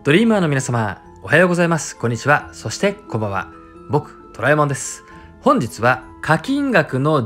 ドリーマーの皆様、おはようございます。こんにちは。そしてこんばんは。僕、トラえもんです。本日は課金額の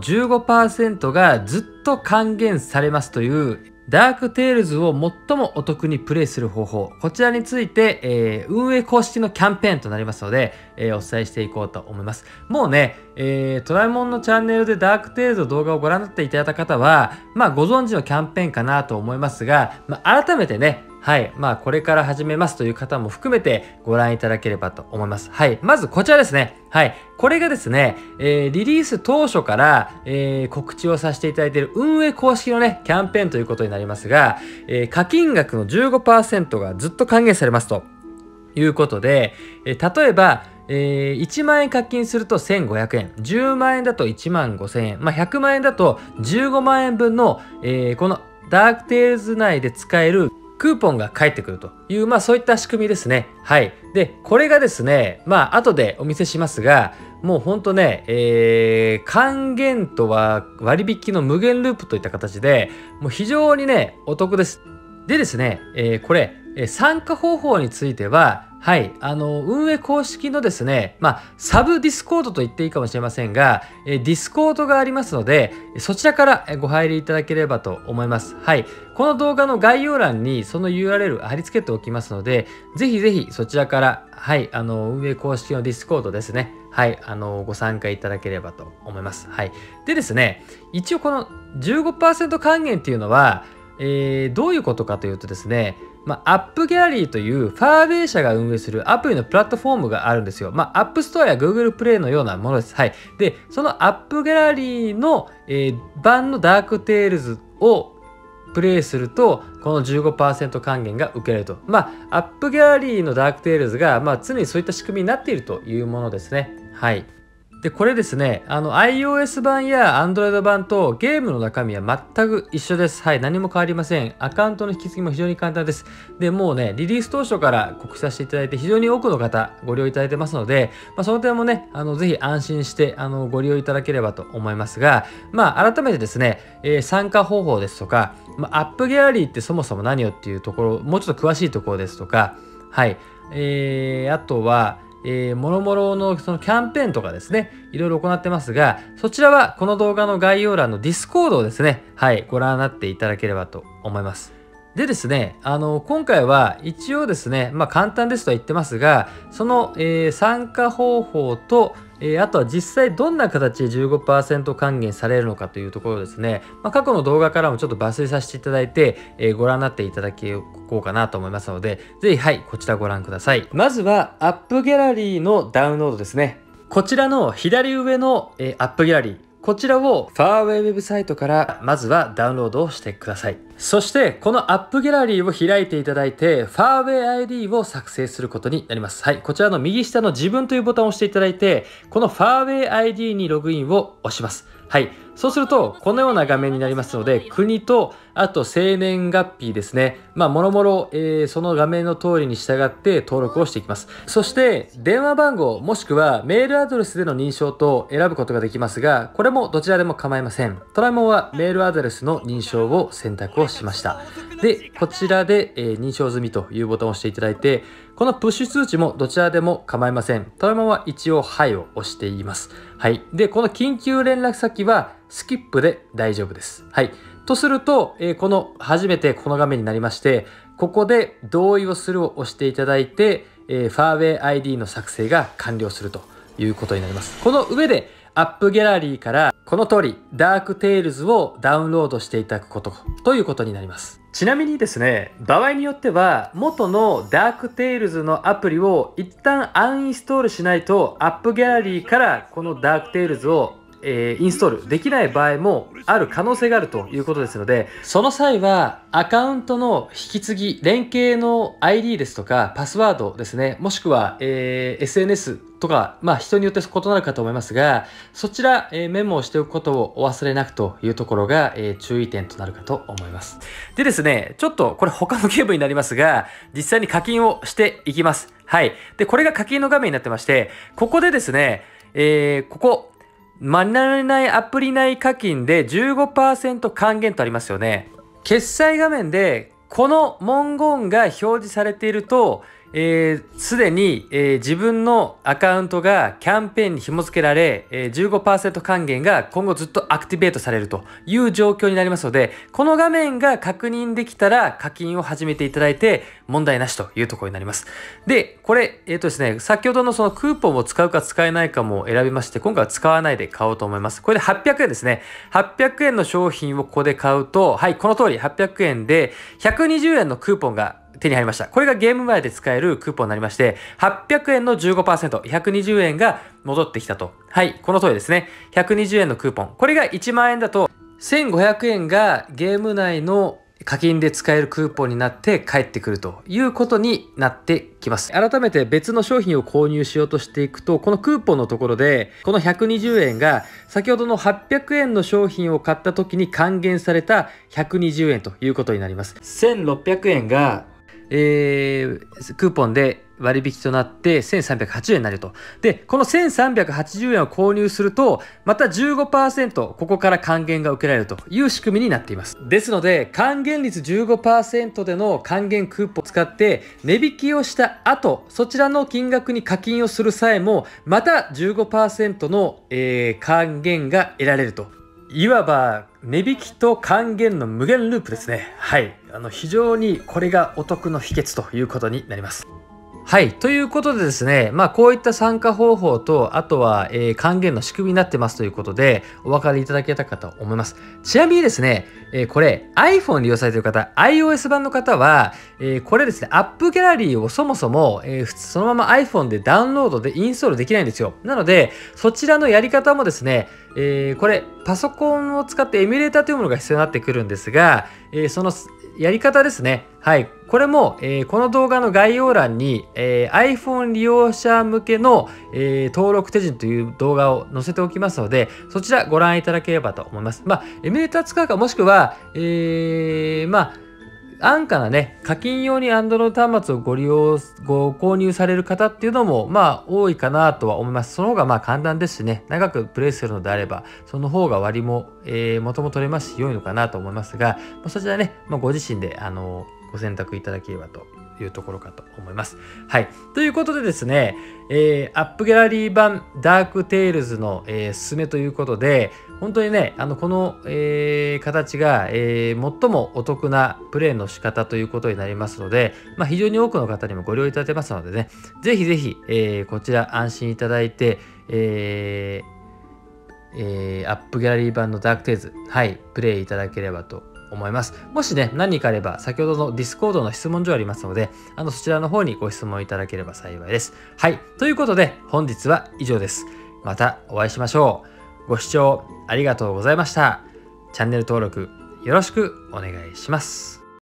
15% がずっと還元されますというダークテイルズを最もお得にプレイする方法、こちらについて、運営公式のキャンペーンとなりますので、お伝えしていこうと思います。もうね、トラえもんのチャンネルでダークテイルズの動画をご覧になっていただいた方は、ご存知のキャンペーンかなと思いますが、改めてね、これから始めますという方も含めてご覧いただければと思います。まずこちらですね。これがですね、リリース当初から、告知をさせていただいている運営公式のね、キャンペーンということになりますが、課金額の 15% がずっと還元されますということで、例えば、1万円課金すると1500円、10万円だと1万5000円、100万円だと15万円分の、このダークテイルズ内で使えるクーポンが返ってくるという、そういった仕組みですね。で、これがですね、後でお見せしますが、もうほんとね、還元とは割引の無限ループといった形で、もう非常にね、お得です。でですね、これ、参加方法については、運営公式のですね、サブディスコードと言っていいかもしれませんが、ディスコードがありますので、そちらからご入りいただければと思います。この動画の概要欄にその URL 貼り付けておきますので、ぜひぜひそちらから、運営公式のディスコードですね、ご参加いただければと思います。でですね、一応この 15% 還元っていうのは、どういうことかというとですね、アップギャラリーというファーウェイ社が運営するアプリのプラットフォームがあるんですよ。アップストアや Google プレイのようなものです。で、そのアップギャラリーの、版のダークテイルズをプレイすると、この 15% 還元が受けられると。アップギャラリーのダークテイルズが、常にそういった仕組みになっているというものですね。で、これですね、iOS 版や Android 版とゲームの中身は全く一緒です。何も変わりません。アカウントの引き継ぎも非常に簡単です。で、もうね、リリース当初から告知させていただいて、非常に多くの方ご利用いただいてますので、その点もね、ぜひ安心してご利用いただければと思いますが、改めてですね、参加方法ですとか、アップギャラリーってそもそも何よっていうところ、もうちょっと詳しいところですとか、あとは、もろもろのそのキャンペーンとかですね、いろいろ行ってますが、そちらはこの動画の概要欄のディスコードをですね、ご覧になっていただければと思います。でですね、今回は一応ですね、簡単ですとは言ってますが、その、参加方法と、あとは実際どんな形で 15% 還元されるのかというところですね、過去の動画からもちょっと抜粋させていただいて、ご覧になっていただこうかなと思いますので、ぜひこちらご覧ください。まずはアップギャラリーのダウンロードですね。こちらの左上の、アップギャラリー、こちらをファーウェイウェブサイトからまずはダウンロードをしてください。そしてこのアップギャラリーを開いていただいてファーウェイ ID を作成することになります。こちらの右下の自分というボタンを押していただいて、このファーウェイ ID にログインを押します。そうするとこのような画面になりますので、国とあと生年月日ですね、もろもろその画面の通りに従って登録をしていきます。そして電話番号もしくはメールアドレスでの認証と選ぶことができますが、これもどちらでも構いません。トラえもんはメールアドレスの認証を選択をしました。で、こちらで、認証済みというボタンを押していただいて、このプッシュ通知もどちらでも構いません。トラえもんは一応はいを押しています。で、この緊急連絡先はスキップで大丈夫です。とすると、初めてこの画面になりまして、ここで同意をするを押していただいて、ファーウェイ ID の作成が完了するということになります。この上でアップギャラリーからこの通りダークテイルズをダウンロードしていただくことということになります。ちなみにですね、場合によっては元のダークテイルズのアプリを一旦アンインストールしないとアップギャラリーからこのダークテイルズをインストールできない場合もある可能性があるということですので、その際はアカウントの引き継ぎ、連携の ID ですとかパスワードですね、もしくは、SNS とか、人によって異なるかと思いますが、そちら、メモをしておくことをお忘れなくというところが、注意点となるかと思います。でですね、ちょっとこれ他のゲームになりますが、実際に課金をしていきます。で、これが課金の画面になってまして、ここでですね、ここ、何々アプリ内課金で 15% 還元とありますよね。決済画面でこの文言が表示されていると、 すでに、自分のアカウントがキャンペーンに紐付けられ、15% 還元が今後ずっとアクティベートされるという状況になりますので、この画面が確認できたら課金を始めていただいて問題なしというところになります。で、これ、ですね、先ほどのそのクーポンを使うか使えないかも選びまして、今回は使わないで買おうと思います。これで800円ですね。800円の商品をここで買うと、はい、この通り800円で120円のクーポンが手に入りました。これがゲーム前で使えるクーポンになりまして、800円の 15%、120円が戻ってきたと。はい、この通りですね。120円のクーポン。これが1万円だと、1500円がゲーム内の課金で使えるクーポンになって返ってくるということになってきます。改めて別の商品を購入しようとしていくと、このクーポンのところで、この120円が先ほどの800円の商品を買った時に還元された120円ということになります。1600円がクーポンで割引となって1380円になると。で、この1380円を購入すると、また 15% ここから還元が受けられるという仕組みになっています。ですので、還元率 15% での還元クーポンを使って値引きをした後、そちらの金額に課金をする際も、また 15% の、還元が得られると。いわば値引きと還元の無限ループですね。はい。非常にこれがお得の秘訣ということになります。はい。ということでですね、こういった参加方法と、あとは、還元の仕組みになってますということで、お分かりいただけたかと思います。ちなみにですね、これ iPhone 利用されている方、iOS 版の方は、これですね、アップギャラリーをそもそも、そのまま iPhone でダウンロードでインストールできないんですよ。なので、そちらのやり方もですね、これ、パソコンを使ってエミュレーターというものが必要になってくるんですが、そのやり方ですね。はい。これも、この動画の概要欄に、iPhone 利用者向けの、登録手順という動画を載せておきますので、そちらご覧いただければと思います。エミュレーター使うか、もしくは、安価なね、課金用に Android 端末をご購入される方っていうのも、多いかなとは思います。その方が簡単ですしね、長くプレイするのであれば、その方が割も、元も取れますし、良いのかなと思いますが、そちらね、ご自身で、ご選択いただければというところかと思います。はい。ということでですね、アップギャラリー版ダークテイルズの、おすすめということで、本当にね、この、形が、最もお得なプレイの仕方ということになりますので、非常に多くの方にもご利用いただけますのでね、ぜひぜひ、こちら安心いただいて、アップギャラリー版のダークテイルズ、はい、プレイいただければと思います。もしね、何かあれば、先ほどの Discord の質問所ありますので、そちらの方にご質問いただければ幸いです。はい。ということで、本日は以上です。またお会いしましょう。ご視聴ありがとうございました。チャンネル登録よろしくお願いします。